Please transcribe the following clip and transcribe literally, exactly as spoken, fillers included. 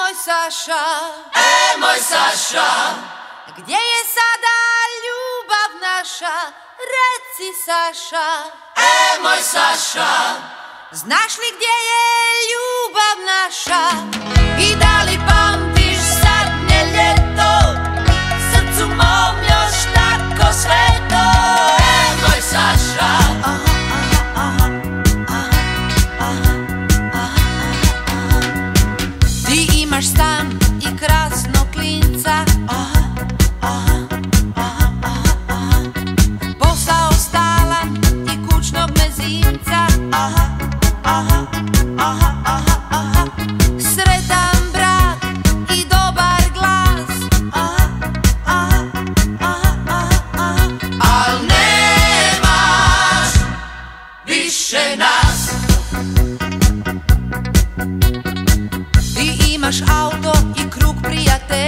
moj Saša, e moj Saša, gdje je sada ljubav naša, reci Saša, e moj Saša, znaš li gdje je ljubav naša i da li pamtiš zadnje ljeto, srcu mom još tako sveto, e moj Saša. Ti imaš stan i krasnog klinca, posao stalan i kućnog mezimca, sretan brak i dobar glas, Al nemaš više nas. ti imaš auto i krug prijatelja,